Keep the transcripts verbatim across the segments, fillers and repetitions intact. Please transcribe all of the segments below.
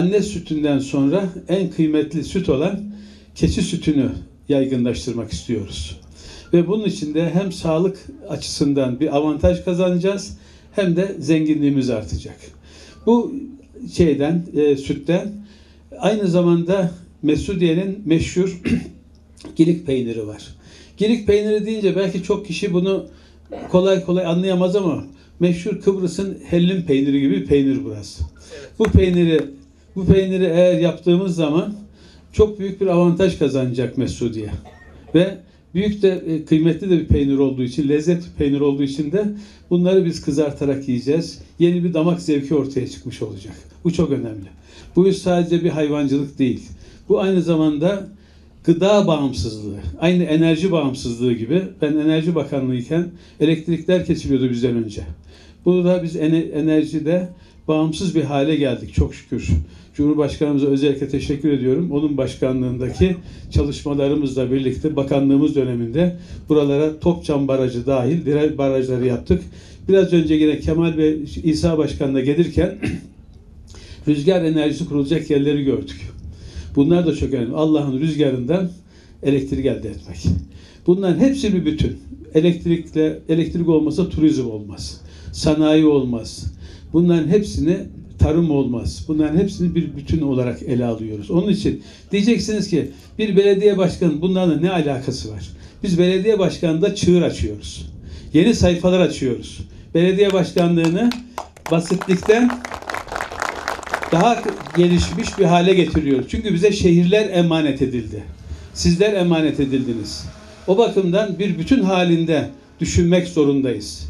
anne sütünden sonra en kıymetli süt olan keçi sütünü yaygınlaştırmak istiyoruz. Ve bunun için de hem sağlık açısından bir avantaj kazanacağız hem de zenginliğimiz artacak. Bu şeyden, e, sütten aynı zamanda Mesudiye'nin meşhur gilik peyniri var. Gilik peyniri deyince belki çok kişi bunu kolay kolay anlayamaz ama meşhur Kıbrıs'ın hellim peyniri gibi bir peynir burası. Bu peyniri bu peyniri eğer yaptığımız zaman çok büyük bir avantaj kazanacak Mesudiye. Ve büyük de kıymetli de bir peynir olduğu için, lezzetli peynir olduğu için de bunları biz kızartarak yiyeceğiz. Yeni bir damak zevki ortaya çıkmış olacak. Bu çok önemli. Bu iş sadece bir hayvancılık değil. Bu aynı zamanda gıda bağımsızlığı, aynı enerji bağımsızlığı gibi. Ben Enerji Bakanlığı iken elektrikler kesiliyordu bizden önce. Burada biz enerjide bağımsız bir hale geldik çok şükür. Cumhurbaşkanımıza özellikle teşekkür ediyorum. Onun başkanlığındaki çalışmalarımızla birlikte bakanlığımız döneminde buralara Topçam Barajı dahil diğer barajları yaptık. Biraz önce yine Kemal ve İsa Başkan'la gelirken rüzgar enerjisi kurulacak yerleri gördük. Bunlar da çok önemli. Allah'ın rüzgarından elektrik elde etmek. Bunların hepsi bir bütün. Elektrikle elektrik olmasa turizm olmaz. Sanayi olmaz. Bunların hepsini tarım olmaz. Bunların hepsini bir bütün olarak ele alıyoruz. Onun için diyeceksiniz ki bir belediye başkanı bunlarla ne alakası var? Biz belediye başkanında çığır açıyoruz. Yeni sayfalar açıyoruz. Belediye başkanlığını basitlikten daha gelişmiş bir hale getiriyoruz. Çünkü bize şehirler emanet edildi. Sizler emanet edildiniz. O bakımdan bir bütün halinde düşünmek zorundayız.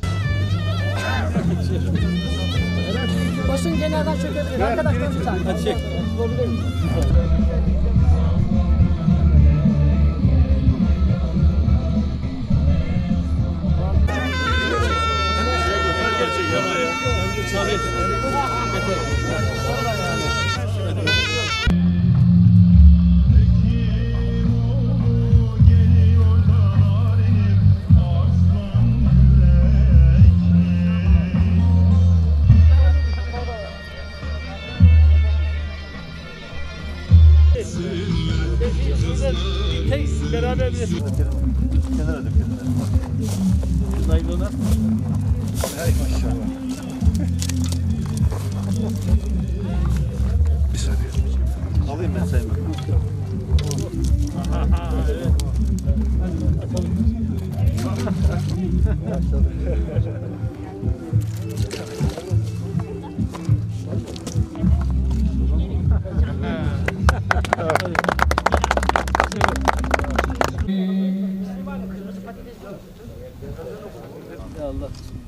Basın genelden çökebilir. Arkadaşlar bir tane. Hadi çek. Tek beraber bir kenara dök kenara. Dayı ona. Hay maşallah. Bir saniye. Alayım ben sayma. Ya Allah.